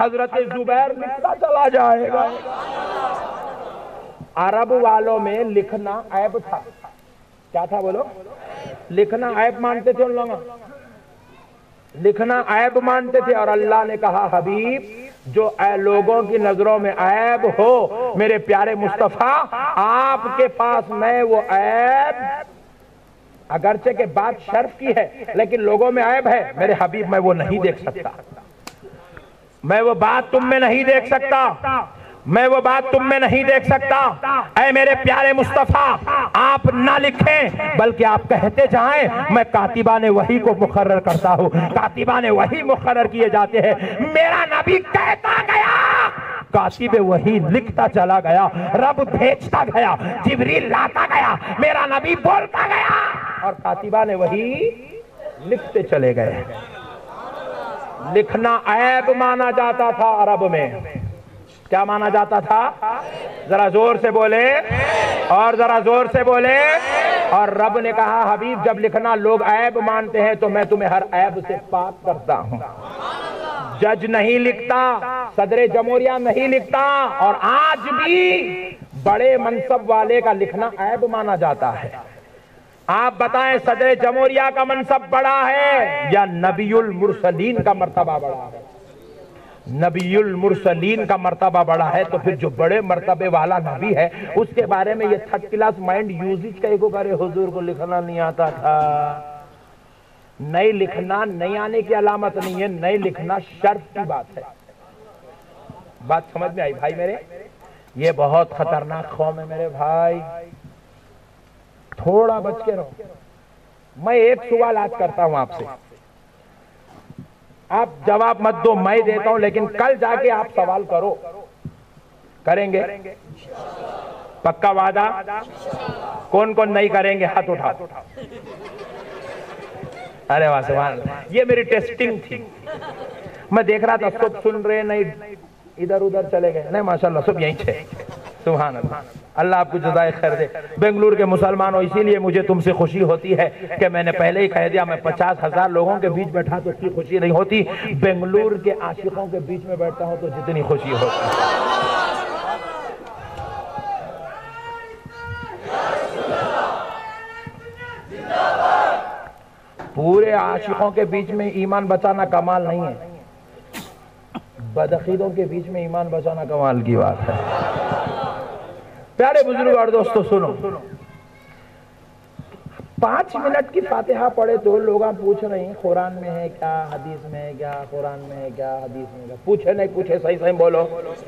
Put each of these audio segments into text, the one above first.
हजरत जुबैर लिखता चला जाएगा। अरब वालों में लिखना ऐब था। क्या था बोलो? लिखना ऐब मानते थे उन लोग, लिखना ऐब मानते थे। और अल्लाह ने कहा हबीब जो लोगों की नजरों में ऐब हो, मेरे प्यारे मुस्तफा आपके पास मैं वो ऐब, अगरचे के बात शर्फ की है लेकिन लोगों में ऐब है, मेरे हबीब मैं वो नहीं देख सकता, मैं वो बात तुम में नहीं देख सकता, मैं वो बात तुम में नहीं देख सकता। ऐ मेरे प्यारे मुस्तफा आप ना लिखें बल्कि आप कहते जाएं, मैं कातिबाने वही को मुकर्रर करता हूं, कातिबाने वही मुकर्रर किए जाते हैं। मेरा नबी कहता गया, कातिबे वही लिखता चला गया, रब भेजता गया, जिब्रील लाता गया, मेरा नबी बोलता गया और कातिबाने वही लिखते चले गए। लिखना ऐब माना जाता था अरब में। क्या माना जाता था? जरा जोर से बोले, और जरा जोर से बोले। और रब ने कहा हबीब जब लिखना लोग ऐब मानते हैं तो मैं तुम्हें हर ऐब से पाक करता हूं। जज नहीं लिखता, सदरे जमहूरिया नहीं लिखता, और आज भी बड़े मनसब वाले का लिखना ऐब माना जाता है। आप बताएं सदरे जमहूरिया का मनसब बड़ा है या नबीउल मुरसलीन का मर्तबा बड़ा है? नबीउल मुरसलीन का मर्तबा बड़ा है। तो फिर जो बड़े मर्तबे वाला नबी है उसके बारे में ये थर्ड क्लास माइंड यूजिज कहीं को करे, हुजूर को लिखना नहीं आता था। नहीं लिखना नहीं आने की अलामत नहीं है, नहीं लिखना शर्फ की बात है। बात समझ में आई भाई मेरे? ये बहुत खतरनाक कौम है मेरे भाई, थोड़ा बच के रहो। मैं एक सवाल आज करता हूं आपसे, आप जवाब मत दो, मैं देता हूं, लेकिन कल जाके आप सवाल करो। करेंगे? पक्का वादा? कौन कौन नहीं करेंगे हाथ उठाओ। अरे वाह सुभान अल्लाह, ये मेरी टेस्टिंग थी। मैं देख रहा था सब सुन रहे नहीं, इधर उधर चले गए नहीं, माशाल्लाह सब यहीं थे। सुभान अल्लाह, अल्लाह आपको जज़ाए खैर दे। बेंगलुरु के मुसलमानों, इसीलिए मुझे तुमसे खुशी होती है कि मैंने पहले ही कह दिया, मैं 50,000 लोगों के बीच बैठा तो उसकी खुशी नहीं होती, बेंगलुरु के आशिकों के बीच में बैठता हूं तो जितनी खुशी होती है। पूरे आशिकों के बीच में ईमान बचाना कमाल नहीं है, बदअकीदों के बीच में ईमान बचाना कमाल की बात है। प्यारे बुजुर्ग और दोस्तों सुनो, 5 मिनट की फातिहा पढ़े तो लोग पूछ रहे हैं कुरान में है क्या, हदीस में है क्या, कुरान में है क्या, हदीस में है क्या। पूछे नहीं पूछे? सही सही बोलो,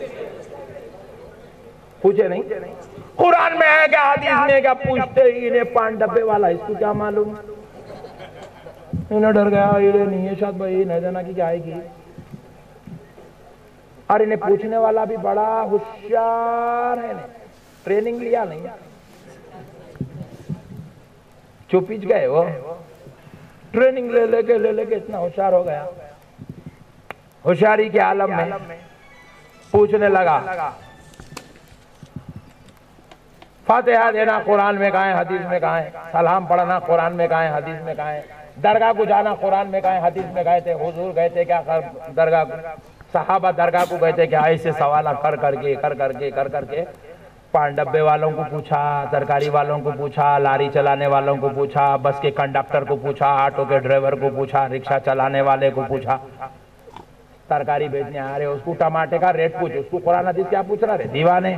पूछे नहीं? कुरान में है क्या, हदीस में है क्या? पूछते ही इन्हें 5 डब्बे वाला इसको क्या मालूम, इन्हें डर गया, ये नहीं है शायद भाई नहीं देना की क्या आएगी। और इन्हें पूछने वाला भी बड़ा होशियार है, ट्रेनिंग लिया नहीं, चुपिच गए वो, ट्रेनिंग ले लेके इतना होशियार हो गया। होशियारी के आलम में पूछने लगा, फातिहा देना कुरान में कहाँ है, हदीस में कहाँ है? सलाम पढ़ना कुरान में कहाँ है, हदीस में कहाँ है? दरगाह को जाना कुरान में कहाँ है, हदीस में गए थे? हुजूर गए थे क्या दरगाह को? सहाबा दरगाह को गए थे क्या? ऐसे सवाल कर करके 5 डब्बे वालों को पूछा, तरकारी वालों को पूछा, लारी चलाने वालों को पूछा, बस के कंडक्टर को पूछा, ऑटो के ड्राइवर को पूछा, रिक्शा चलाने वाले को पूछा, तरकारी बेचने आ रहे उसको टमाटे का रेट पूछ, उसको कुरान हदीस क्या पूछ रहा है? दीवाने।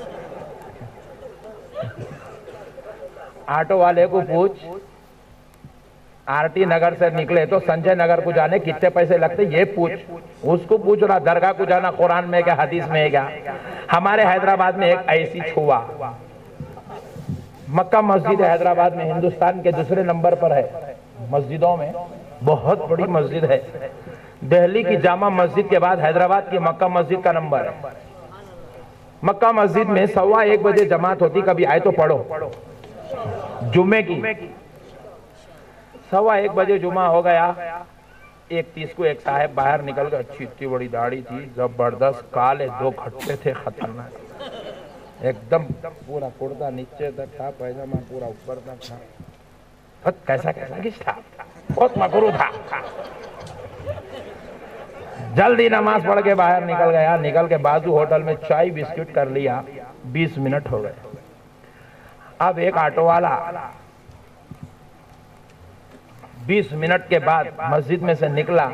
ऑटो वाले को पूछ, आरटी नगर से निकले तो संजय नगर को जाने कितने पैसे लगते, ये पूछ। उसको पूछ रहा दरगाह को जाना कुरान में क्या, हदीस में क्या? हमारे हैदराबाद में एक ऐसी छुआ, मक्का मस्जिद हैदराबाद में हिंदुस्तान के दूसरे नंबर पर है मस्जिदों में, बहुत बड़ी मस्जिद है। दिल्ली की जामा मस्जिद के बाद हैदराबाद की मक्का मस्जिद का नंबर है। मक्का मस्जिद में 1:15 बजे जमात होती, कभी आए तो पढ़ो, जुम्मे की 1:15 बजे जुमा हो गया। 1:30 को एक साहब बाहर निकल गए, अच्छी इतनी बड़ी दाढ़ी थी, जबरदस्त, काले 2 खट्टे थे, खतरनाक, एकदम पूरा कुर्ता नीचे तक था, पैजामा पूरा ऊपर तक था, कैसा किस था, बहुत मकरू था। जल्दी नमाज पढ़ के बाहर निकल गया। निकल के बाजू होटल में चाय बिस्किट कर लिया। 20 मिनट हो गए। अब एक ऑटो वाला 20 मिनट के बाद मस्जिद में से निकला,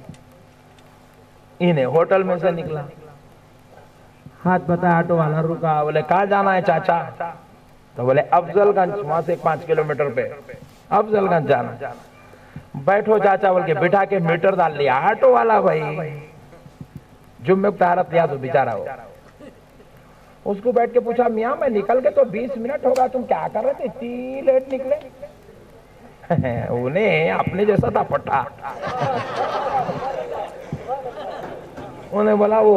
इन्हें होटल में से निकला। हाथ बता, ऑटो वाला रुका। बोले कहाँ जाना है चाचा? तो बोले अफजलगंज, वहां से 5 किलोमीटर पे अफजलगंज जाना। बैठो चाचा बोल के बिठा के मीटर डाल लिया। ऑटो वाला भाई जुम्मे तारत लिया तो बेचारा हो। उसको बैठ के पूछा, मियाँ मैं निकल के तो 20 मिनट होगा, तुम क्या कर रहे थे, इतनी लेट निकले? उन्हें अपने जैसा था पट्टा। उन्हें बोला वो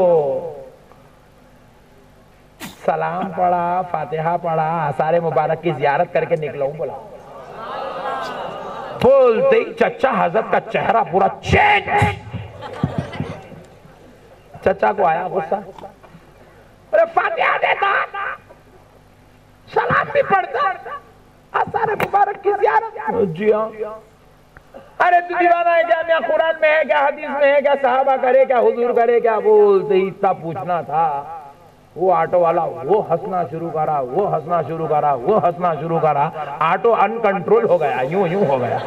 सलाम पढ़ा, फातिहा पढ़ा, आसारे मुबारक की जियारत करके निकला हूं। बोला बोलते ही चचा हजरत का चेहरा पूरा चेंज। चचा को आया गुस्सा। अरे फातिहा देता, सलाम भी पढ़ता, आसारे मुबारक की जियारत। जी हाँ। अरे तू दीवाना है क्या? मैं कुरान में है क्या, हदीस में है क्या, साहबा करे क्या, हुजूर करे क्या? बोलते ही इतना पूछना था। वो ऑटो वाला वो हंसना शुरू करा, वो हंसना शुरू करा, वो हंसना शुरू करा। ऑटो अनकंट्रोल हो गया, यूं यूं हो गया।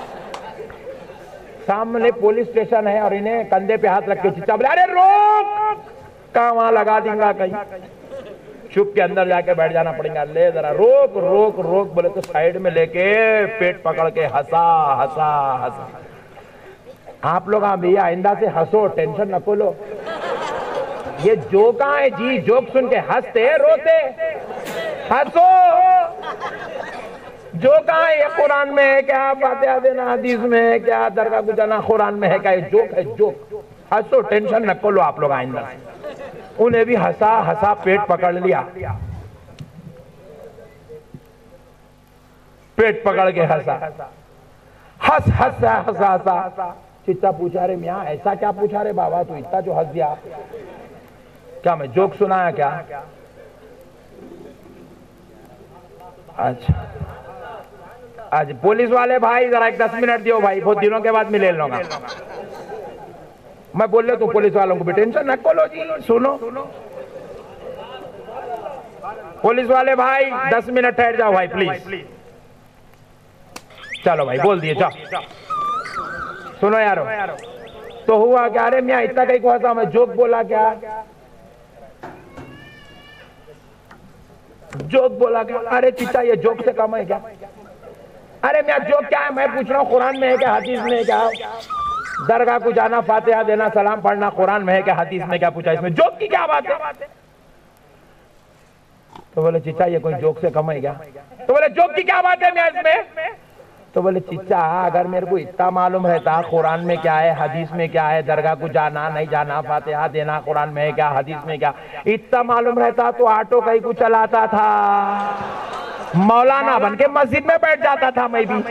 सामने पुलिस स्टेशन है और इन्हें कंधे पे हाथ रख के चिल्ला बोले, अरे रोक, कहाँ वहां लगा दूंगा कहीं। चुप के अंदर जाके बैठ जाना पड़ेगा। ले जरा रोक रोक रोक बोले तो साइड में लेके पेट पकड़ के हंसा हंसा हंसा। आप लोग हाँ भैया आइंदा से हंसो, टेंशन न लो। ये जोक है जी, जोक सुन के हंसते रोते, हंसो। जोक है, ये कुरान में है क्या, फातिहा देना हदीस में है क्या, दरगाह को जाना कुरान में है क्या? ये जोक है, जोक। हंसो, टेंशन न लो आप लोग आइंदा से। उन्हें भी हंसा हंसा पेट पकड़ लिया। पेट पकड़ के हंसा, हंस हंसा हंसा हंसा। चित्ता पूछा, रे मियाँ ऐसा क्या पूछा रे बाबा, तू इतना जो हंस दिया? क्या मैं जोक सुनाया क्या? अच्छा आज पुलिस वाले भाई जरा एक 10 मिनट दियो भाई, बहुत दिनों के बाद मिले लूंगा। मैं बोल रहा हूँ पुलिस वालों को भी टेंशन न लो जी, सुनो। पुलिस वाले भाई 10 मिनट ठहर जाओ भाई प्लीज। चलो भाई बोल दिए, जाओ। सुनो यारो, तो हुआ क्या? अरे मियाँ इतना कहीं को हंसा, मैं जोक बोला क्या? जोक बोला क्या? अरे चिच्चा ये जोक से कम है क्या? अरे मियाँ जोक क्या है? मैं पूछ रहा हूँ कुरान में है क्या, हदीस में है क्या? दरगाह को जाना, फातिहा देना, सलाम पढ़ना कुरान में है क्या, हदीस में क्या? पूछा, इसमें जोक की क्या बात है? तो बोले चिच्चा ये कोई जोक से कम है क्या? तो बोले जोक की क्या बात है मियाँ इसमें? तो बोले चिच्चा अगर मेरे को इतना मालूम रहता कुरान में क्या है, हदीस में क्या है, दरगाह को जाना नहीं जाना, फातिहा देना कुरान में है क्या, हदीस में क्या, इतना मालूम रहता तो ऑटो कहीं को चलाता था, मौलाना बन के मस्जिद में बैठ जाता था मैं भी।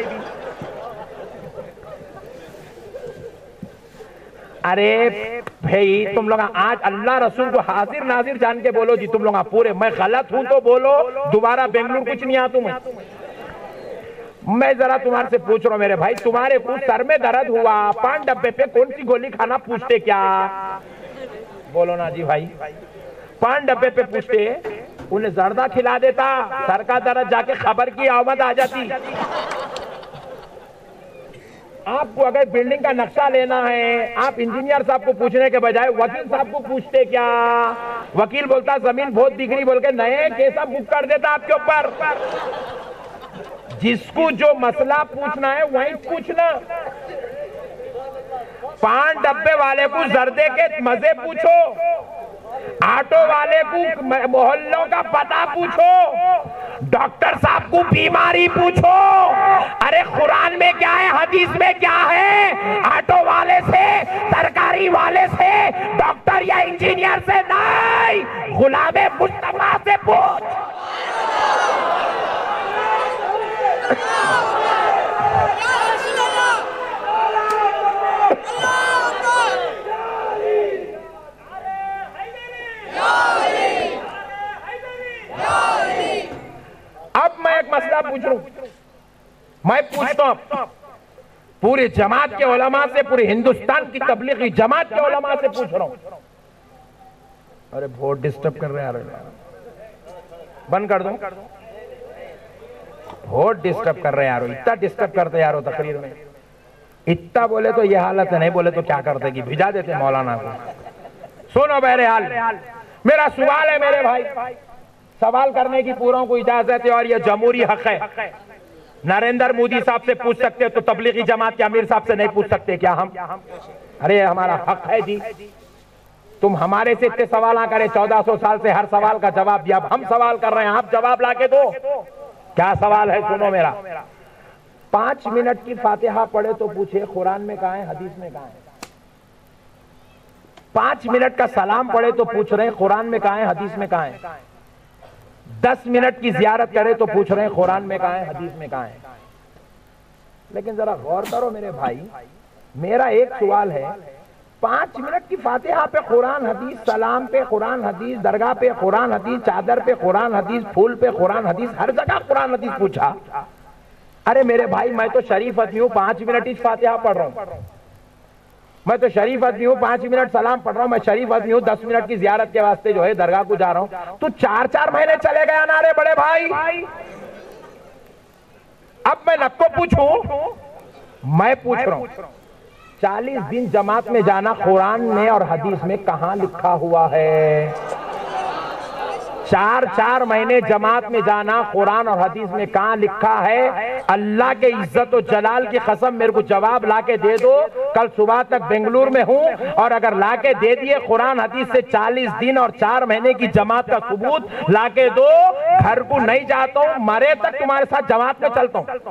अरे भाई तुम लोग आज अल्लाह रसूल को हाजिर नाजिर जान के बोलो जी, तुम लोग पूरे। मैं गलत हूं तो बोलो, दोबारा बेंगलुरु कुछ नहीं आ तुम्हें। मैं जरा तुम्हारे से पूछ रहा हूं मेरे भाई, तुम्हारे को सर में दर्द हुआ, 5 डब्बे पे कौन सी गोली खाना पूछते क्या? बोलो ना जी भाई। 5 डब्बे पे पूछते, उन्हें जर्दा खिला देता, सर का दर्द जाके खबर की आमद आ जाती। आपको अगर बिल्डिंग का नक्शा लेना है, आप इंजीनियर साहब को पूछने के बजाय वकील साहब को पूछते क्या? वकील बोलता जमीन बहुत दिख रही बोल के नए केस बुक कर देता आपके ऊपर। जिसको जो मसला पूछना है वही पूछना। 5 डब्बे वाले को जर्दे के मजे पूछो, ऑटो वाले को मोहल्लों का पता पूछो, डॉक्टर साहब को बीमारी पूछो। अरे कुरान में क्या है, हदीस में क्या है? ऑटो वाले से, सरकारी वाले से, डॉक्टर या इंजीनियर से नहीं, गुलामे मुस्तफा से पूछ। अब मैं एक मसला पूछ रहा हूं, मैं पूछता हूं, पूरी जमात के उलमा से, पूरी हिंदुस्तान की तबलीगी जमात के उलमा से पूछ रहा हूं। अरे बहुत डिस्टर्ब कर रहे हैं यार, बंद कर दूं? बहुत डिस्टर्ब कर रहे हैं यारो, इतना डिस्टर्ब करते यारो तकरीर में। इतना बोले तो ये हालत है, नहीं बोले तो क्या करते कि भिजा देते मौलाना को। सुनो बहरहाल, मेरा सवाल है मेरे भाई, सवाल करने की पूरों को इजाजत है और ये जमहूरी हक है। नरेंद्र मोदी साहब से पूछ सकते हो तो तबलीगी जमात के अमीर साहब से नहीं पूछ सकते क्या हम? अरे हमारा हक है जी। तुम हमारे से इतने सवाल ना करें, 1400 साल से हर सवाल का जवाब दिया, अब हम सवाल कर रहे हैं, आप जवाब लाके दो। क्या सवाल है सुनो मेरा। 5 मिनट की फातिहा पढ़े तो पूछे कुरान में कहाँ है, हदीस में कहाँ है? 5 मिनट का सलाम पढ़े तो पूछ रहे हैं कुरान में कहाँ है, हदीस में कहाँ है? 10 मिनट की जियारत करे तो पूछ रहे हैं कुरान में कहाँ है, हदीस में कहाँ है? लेकिन जरा गौर करो मेरे भाई, मेरा एक सवाल है, 5 मिनट की फातिहा पे कुरान हदीस, सलाम पे कुरान हदीस, दरगाह पे कुरान हदीस, चादर पे कुरान हदीस, फूल पे कुरान हदीस, हर जगह कुरान हदीस पूछा। अरे मेरे भाई, मैं तो शरीफ आदमी हूँ, 5 मिनट इस फातिहा पढ़ रहा हूँ। मैं तो शरीफ आदमी हूँ, 5 मिनट सलाम पढ़ रहा हूँ। मैं शरीफ आदमी हूँ, 10 मिनट की जियारत के वास्ते जो है दरगाह को जा रहा हूँ। तो 4-4 महीने चले गया ना रे बड़े भाई। अब मैं नक्को पूछूं, मैं पूछ रहा हूं, 40 दिन जमात में जाना कुरान में और हदीस में कहां लिखा हुआ है? 4-4 महीने जमात में जाना कुरान और हदीस में कहां लिखा है? अल्लाह के इज्जत और जलाल की कसम, मेरे को जवाब लाके दे दो। कल सुबह तक बेंगलुरु में हूं और अगर लाके दे दिए कुरान हदीस से 40 दिन और 4 महीने की जमात का सबूत लाके दो, घर को नहीं जाता हूं, मरे तक तुम्हारे साथ जमात में चलता हूं।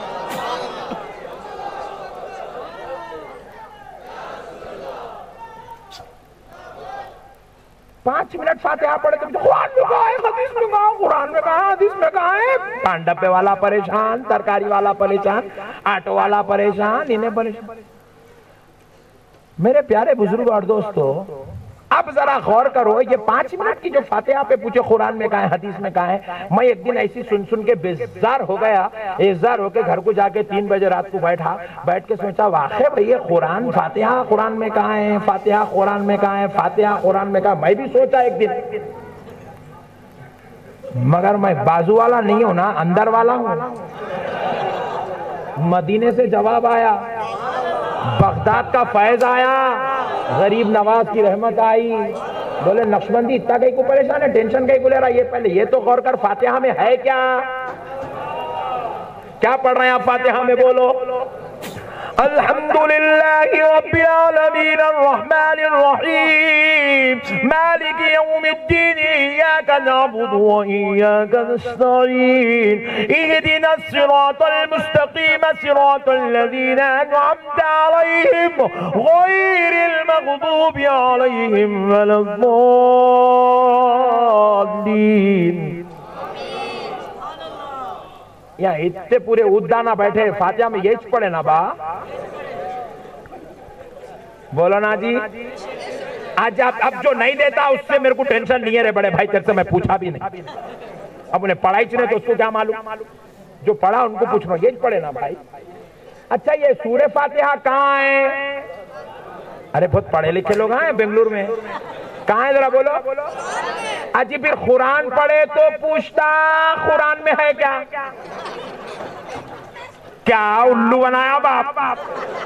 5 मिनट फातिहा पढ़े तो कुरान में कहा है, हदीस में कहा, कुरान में कहा, हदीस में कहा है। पान डब्बे वाला परेशान, तरकारी वाला परेशान, ऑटो वाला परेशान, इन्हें परेशान। मेरे प्यारे बुजुर्ग और दोस्तों, अब जरा गौर करो, ये 5 मिनट की जो फातिहा पे पूछे कुरान में कहा है, हदीस में कहा है। मैं एक दिन ऐसी सुन के बेजार हो गया, बेजार होके घर को जाके 3 बजे रात को बैठ के सोचा, वाकई भाई ये कुरान फातिहा कुरान में कहा है, फातिहा कुरान में कहा है, फातिहा कुरान में कहा। मैं भी सोचा एक दिन, मगर मैं बाजू वाला नहीं हूं ना, अंदर वाला हूं। मदीने से जवाब आया, बगदाद का फैज आया, गरीब नवाज की रहमत आई। बोले नक्शबंदी इतना कहीं को परेशान है, टेंशन कहीं को ले रहा है? ये पहले ये तो गौर कर, फातिहा में है क्या? क्या पढ़ रहे हैं आप फातिहा में? बोलो अल्हम्दुलिल्लाहि रब्बिल आलमीन अर्रहमानिर रहीम मालिकि यौमिद्दीन इय्याका नअबुदु व इय्याका नस्तईन इहदिनस सिरातल मुस्तकीम सिरातल लज़ीना अनअमता अलैहिम गैरिल मग़दूबि अलैहिम वलद्दाल्लीन। यहाँ इतने पूरे उद्दाना बैठे, फातिहा में यही पढ़े ना बा? बोलो ना जी। आज अब जो नहीं देता उससे मेरे को टेंशन नहीं है रे बड़े भाई, तेरे से मैं पूछा भी नहीं। अब उन्हें पढ़ाई चाहिए तो उसको क्या मालूम, जो पढ़ा उनको पूछ रहा, यही पढ़े ना भाई। अच्छा ये सूरे फातिहा कहाँ है? अरे बहुत पढ़े लिखे लोग हैं बेंगलुरु में, कहाँ है जरा बोलो। अजी फिर कुरान पढ़े तो पूछता कुरान में है क्या? क्या उल्लू बनाया बाप।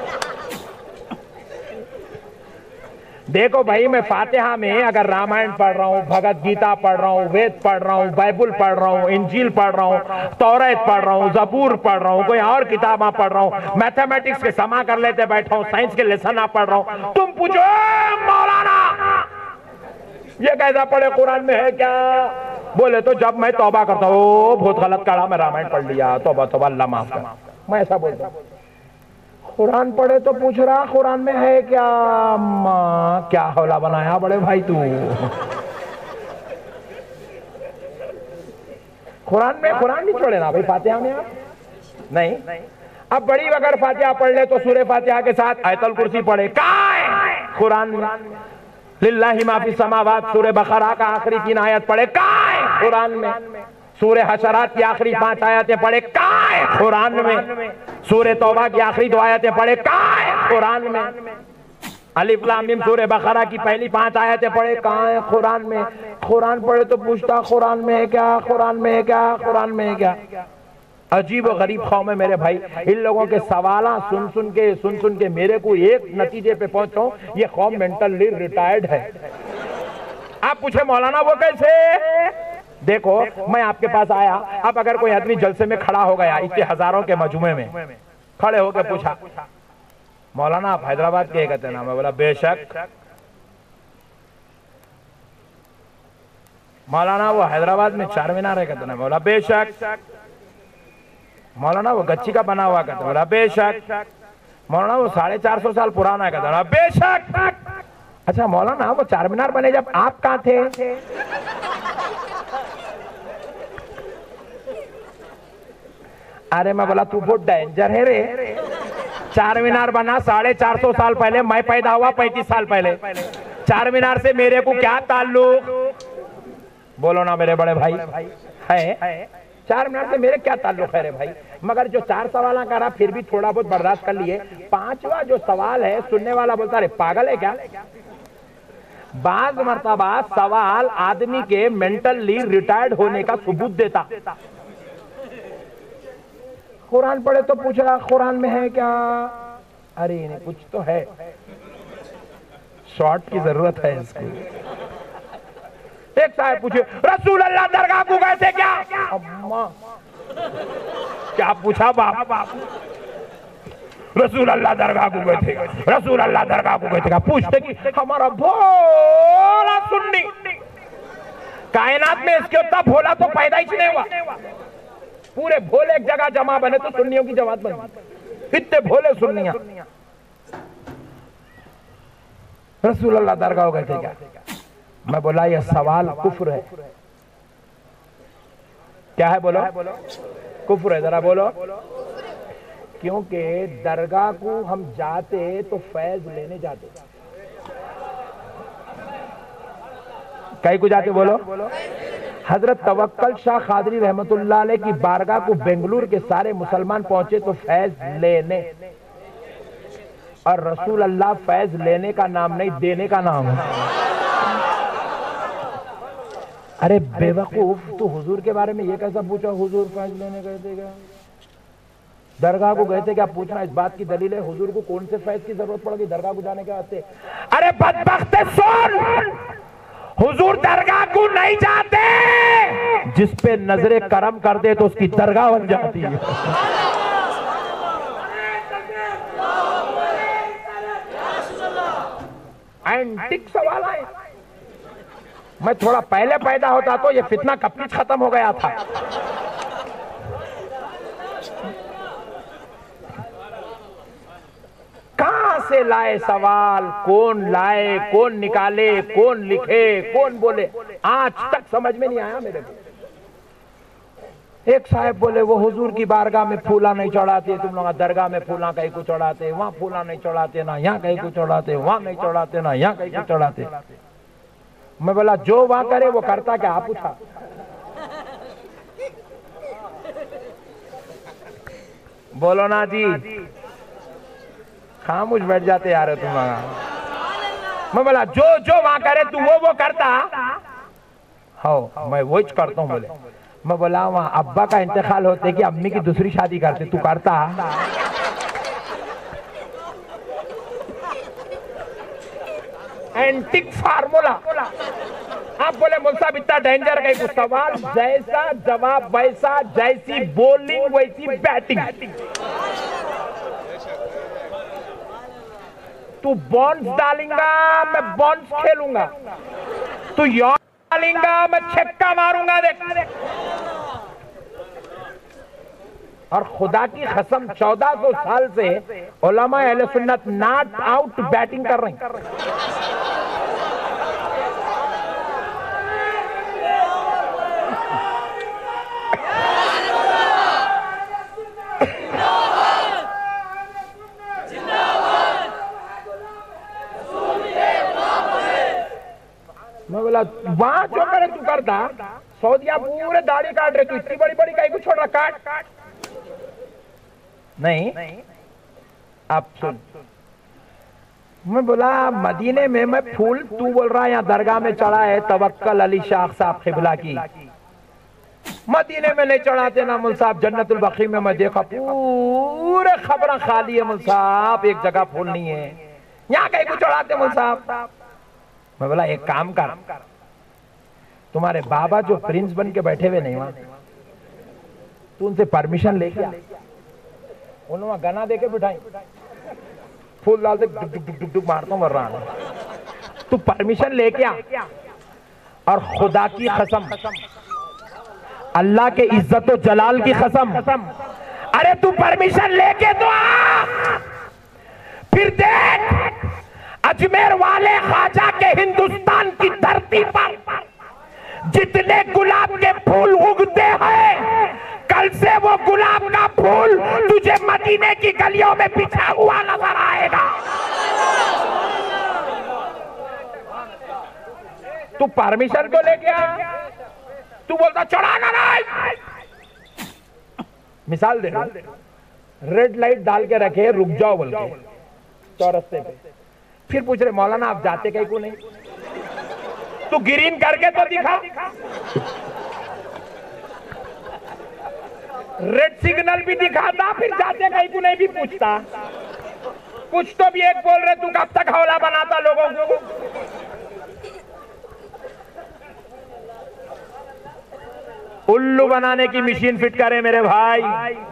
देखो भाई, मैं फातिहा में अगर रामायण पढ़ रहा हूँ, भगवत गीता पढ़ रहा हूँ, वेद पढ़ रहा हूँ, बाइबल पढ़ रहा हूँ, इंजील पढ़ रहा हूँ, तौरात पढ़ रहा हूँ, जबूर पढ़ रहा हूँ, कोई और किताबा पढ़ रहा हूँ, मैथमेटिक्स के समा कर लेते बैठा हूँ, साइंस के लेसन आप पढ़ रहा हूँ, तुम पूछो मौलाना ये कैसा पढ़े, कुरान में है क्या? बोले तो जब मैं तौबा करता हूँ, बहुत गलत करा, मैं रामायण पढ़ लिया, तौबा तौबा, अल्लाह माफ कर, मैं ऐसा बोलता हूँ। कुरान पढ़े तो पूछ रहा कुरान में है क्या? क्या हौला बनाया बड़े भाई तू। कुरान नहीं छोड़े ना भाई फातिहा में आप? नहीं। अब बड़ी अगर फातिहा पढ़ ले तो सूरे फातिहा के साथ आयतुल कुर्सी पढ़े, कहाँ है कुरान में? लिल्लाहि मा फिस समावात सूरे बकरा का आखिरी 3 आयत पढ़े, कहाँ है कुरान में? सूरे हशरात की आखिरी 5 आयतें पढ़े, कहाँ है कुरान में? सूरह तौबा की आखिरी 2 आयतें पढ़े, कहाँ है कुरान में? अलिफ लाम मीम सूरह बकरा की पहली 5 आयतें पढ़े, कहाँ है कुरान में? कुरान पढ़े तो पूछता कुरान में है क्या, कुरान में है क्या, कुरान में है क्या? अजीब और गरीब कौम है मेरे भाई। इन लोगों के सवाल सुन सुन के मेरे को एक नतीजे पे पहुंचा हूं, ये कौम मेंटली रिटायर्ड है। आप पूछे मौलाना वो कैसे? देखो मैं आपके पास आया, अब अगर कोई आदमी जलसे में खड़ा हो गया, इतने हजारों के मजमे में खड़े होकर पूछा, मौलाना आप हैदराबाद के कहते हैं ना? मैं बोला बेशक। मौलाना वो हैदराबाद में 4 मीनार है कहते ना? बोला बेशक। मौलाना वो गच्ची का बना हुआ कहते? बोला बेशक। मौलाना वो 450 साल पुराना है कहते? बेशक। अच्छा मौलाना वो 4 मीनार बने जब आप कहाँ थे? अरे मैं बोला तू बहुत डेंजर है रे। 4 मीनार बना 450 साल पहले, मैं पैदा हुआ 35 साल पहले। 4 मीनार से मेरे को क्या ताल्लुक? बोलो ना मेरे बड़े भाई, है 4 मीनार से मेरे क्या ताल्लुक है रे भाई? मगर जो 4 सवाल करा फिर भी थोड़ा बहुत बर्दाश्त कर लिए। 5वां जो सवाल है, सुनने वाला बोलता रे पागल है क्या? बाज मर्तबा सवाल आदमी के मेंटली रिटायर्ड होने का सबूत देता। कुरान पढ़े तो पूछ रहा कुरान में है क्या? अरे नहीं कुछ तो है, शॉर्ट की जरूरत है इसको। एक साहब पूछे रसूल अल्लाह दरगाह को गए थे क्या? अम्मा क्या पूछा बाप? रसूल अल्लाह दरगाह को गए थे, रसूल अल्लाह दरगाह को गए थे क्या? पूछते कि हमारा भोला सुन्नी, कायनात में इसके उतना भोला तो पैदा ही नहीं हुआ। पूरे भोले एक जगह जमा बने तो सुन्नियों की जमात बनी, इतने भोले सुन्नियां। रसूल अल्लाह दरगाह हो गए थे क्या? मैं बोला यह सवाल कुफ्र है। क्या है बोलो? कुफ्र है। जरा बोलो। क्योंकि दरगाह को हम जाते तो फैज लेने जाते। कहीं को जाते बोलो? हजरत तवक्कल शाह कादरी रहमतुल्लाह अलैह की बारगाह को बेंगलुरु के सारे मुसलमान पहुंचे तो फैज लेने, और रसूल अल्लाह फैज लेने का नाम नहीं देने का नाम है। अरे बेवकूफ, तू हुजूर के बारे में ये कैसा पूछा? हुजूर फैज लेने गए थे क्या? दरगाह को गए थे क्या? पूछना इस बात की दलील है हुजूर को कौन से फैज की जरूरत पड़ गई दरगाह को जाने के वास्ते? अरे बदबख्त सुन, हुजूर दरगाह को नहीं जाते, जिस पे नजरे करम कर दे तो उसकी दरगाह बन जाती है। एंटिक सवाल आए। मैं थोड़ा पहले पैदा होता तो ये फितना कब खत्म हो गया था। कहां से लाए सवाल? कौन लाए, कौन निकाले, कौन लिखे, कौन बोले, आज तक समझ में नहीं आया मेरे को। एक साहब बोले वो हुजूर की बारगाह में फूला नहीं चढ़ाते, तुम लोग दरगाह में फूला कहीं को चढ़ाते, वहां फूला नहीं चढ़ाते ना, यहाँ कहीं को चढ़ाते, वहां नहीं चढ़ाते ना, यहाँ कहीं को चढ़ाते। मैं बोला जो वहां करे वो करता क्या? आप पूछा। बोलो ना जी, खामोश बैठ जाते यार तुम। मैं बोला जो जो वहां करे तू वो करता। हाँ मैं वो करता हूँ। बोले मैं बोला वहां अब्बा का इंतकाल होते कि अम्मी की दूसरी शादी करते, तू करता? Antique formula. आप बोले मुल्ला इतना डेंजर कहीं कुछ सवाल, जैसा जवाब वैसा, जैसी बॉलिंग वैसी बैटिंग। तू बॉन्स डालेगा मैं बॉन्स खेलूंगा, तू यॉन डालेगा मैं छक्का मारूंगा। देख और खुदा की कसम 1400 साल से उलमा अहले सुन्नत नॉट आउट बैटिंग कर रहे हैं। मैं बोला वहां जो करे तू करता, सऊदिया पूरे दाढ़ी काट रहे, तू इतनी बड़ी बड़ी कहीं को छोड़ रहा, काट। नहीं, आप सुन। मैं बोला मदीने में मैं फूल, तू बोल रहा है यहाँ दरगाह में चढ़ा है तवक्कल अली शाह साहब क़िबला की, मदीने में नहीं चढ़ाते ना मुल साहब। जन्नतुल बकी में मैं देखा पूरे खबरें खाली है मुल साहब, एक जगह फूल नहीं है, यहाँ कहीं को चढ़ाते मुल साहब। मैं बोला एक काम कर, तुम्हारे बाबा जो प्रिंस बन के बैठे हुए नहीं वहां, तू उनसे परमिशन लेके आ, उन्होंने गना दे के बिठाई, फूल डालते डुक डुक डुक डुक मारता हूं, मर रहा है। तू परमिशन लेके आ, और खुदा की कसम, अल्लाह के इज्जत और जलाल की कसम, अरे तू परमिशन लेके तो आ, फिर देख अजमेर वाले ख्वाजा के हिंदुस्तान की धरती पर जितने गुलाब के फूल उगते हैं, कल से वो गुलाब का फूल तुझे मदीने की गलियों में बिछा हुआ नजर आएगा। तू परमिशन तो लेके आ, तू बोलता चढ़ाना नहीं। मिसाल दे, रेड लाइट डाल के रखे, रुक जाओ बोल के चौरस्ते पे, फिर पूछ रहे मौलाना आप जाते कहीं को नहीं, तू ग्रीन करके तो दिखा, रेड सिग्नल भी दिखाता, फिर जाते कहीं को नहीं भी पूछता, कुछ तो भी एक बोल रहे, तू कब तक हौला बनाता लोगों को। उल्लू बनाने की मशीन फिट करे मेरे भाई,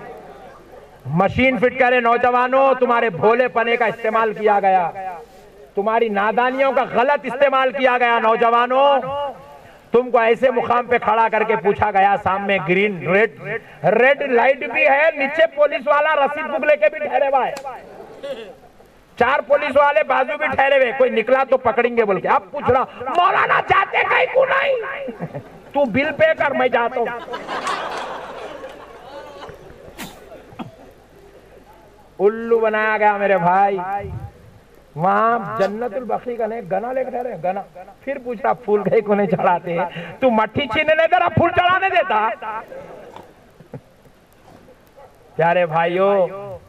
मशीन फिट करे। नौजवानों, तुम्हारे भोलेपने का इस्तेमाल किया गया, तुम्हारी नादानियों का गलत इस्तेमाल किया गया। नौजवानों, तुमको ऐसे मुकाम पे खड़ा करके पूछा गया, सामने ग्रीन रेड लाइट भी है, नीचे पुलिस वाला रसीद बुक लेके भी ठहरे हुआ है, 4 पुलिस वाले बाजू भी ठहरे हुए, कोई निकला तो पकड़ेंगे बोल के। अब पूछ रहा मौलाना जाते कहीं को नहीं, तू बिल पे कर, मैं जाता हूं। उल्लू बनाया गया मेरे भाई। वहां जन्नतुल बकी का नहीं गना लेकर ठहरे, गना। फिर पूछ रहा फूल कहीं को नहीं चढ़ाते, तू मट्ठी छीनने दे रहा, फूल चढ़ाने देता। प्यारे भाइयों,